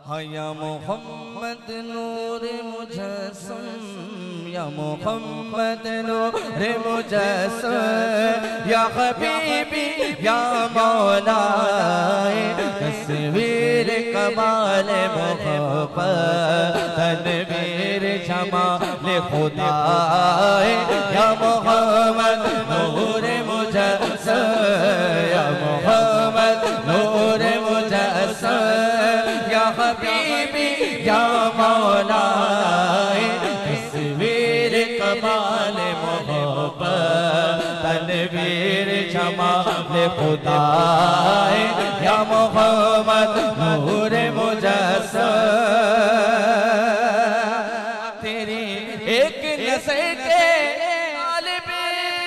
या मोहम्मद नूर मुजस्सम, या मोहम्मद नूर मुजस्सम, या हबीबी या मौलाए तस्वीर कमाल मोहब्बत, तनवीर जमाल खुदाए या मोहम्मद नूर मुजस्सम, या मोहम्मद नूर मुजस्सम, या हबीबी या मौलाए तस्वीर कमाल मोहब्बत, तनवीर जमाल खुदाए या मोहम्मद नूर मुजस्सम। तेरी एक नज़र के तालिबे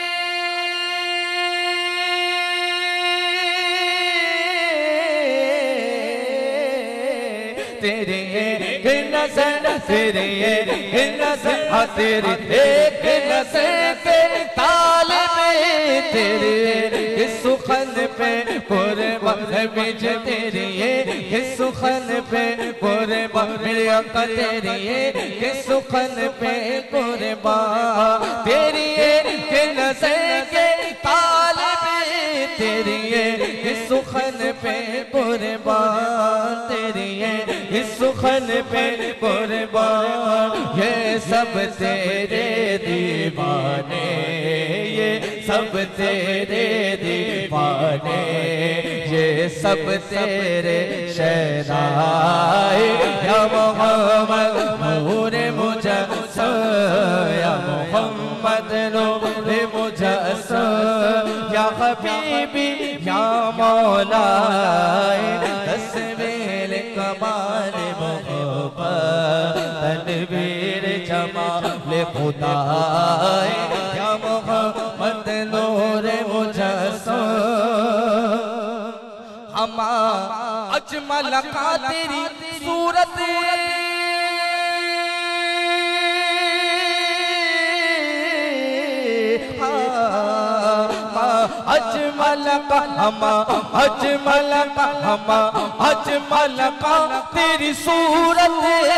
तेरी एक नज़र, तेरी एक नज़र, तेरी एक नज़र पे तालिबे तेरे इस सुखन पे कुर्बान बिज तेरी इस सुखन पे कुर्बान मेरे आका तेरी इस सुखन पे कुर्बान, तेरी एक नज़र के तालिबे तेरी इस सुखन पे कुर्बान, तेरी इस सुखन पे कुर्बान, ये सब तेरे दीवाने, ये सब तेरे दीवाने, ये सब तेरे शहनाए या मोहम्मद नूर मुजस्सम, या मोहम्मद नूर मुजस्सम, या हबीबी या मौलाए तस्वीर कमाल मोहब्बत, तनवीर जमाल खुदाए या मोहम्मद नूर मुजस्सम। हमा अजमल का तेरी सूरत अजमल का हमा अजमल का हमा अजमल का तेरी सूरत,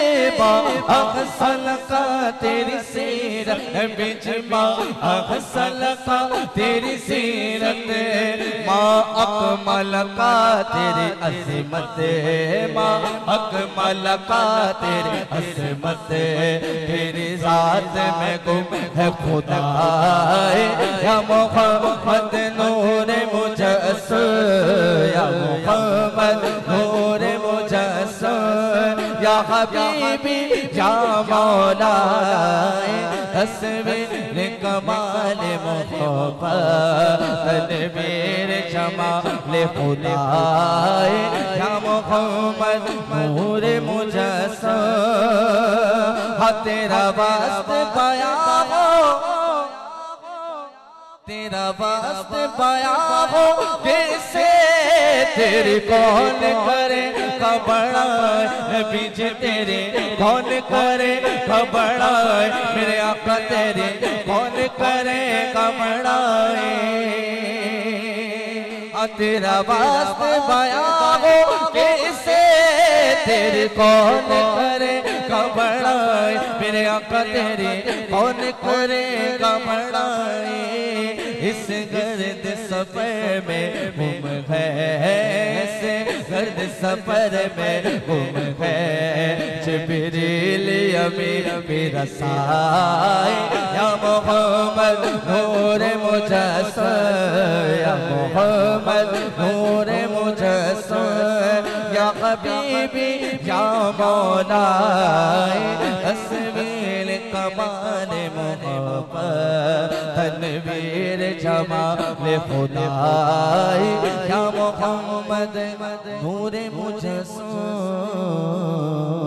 अहसन का तेरी सीरत, बिजमा अहसन का तेरी सीरत, माँ अकमल का तेरी अज़मत, माँ अकमल का तेरी अज़मत, तेरी ज़ात में गुम है खुदा या मोहम्मद नूर मुजस्सम, या मोहम्मद नूर मुजस्सम, या हबीबी या मौलाए तस्वीर कमाल मोहब्बत, तनवीर जमाल खुदाए या मोहम्मद नूर मुजस्सम। हाँ तेरा वास्ते बयां हो, तेरा वास्ते बयां हो कैसे, तेरे कौन करे खबड़ाए बीच तेरे कौन करे खबड़ाए, मेरे आका तेरे कौन करे खबड़ाए। तेरा वास्ते बयां हो कैसे, तेरे कौन करे खबड़ाए, मेरे आका तेरे कौन करे खबड़ाए। इस गर्द सफर में गुम है, इस गर्द सफर में गुम है, जिब्रील अमीर मेरा साए या मोहम्मद नूर मुजस्सम, या मोहम्मद नूर मुजस्सम, या हबीबी या मौलाए तस्वीर कमाल मोहब्बत, तनवीर जमाल खुदाए या मोहम्मद नूर मुजस्सम।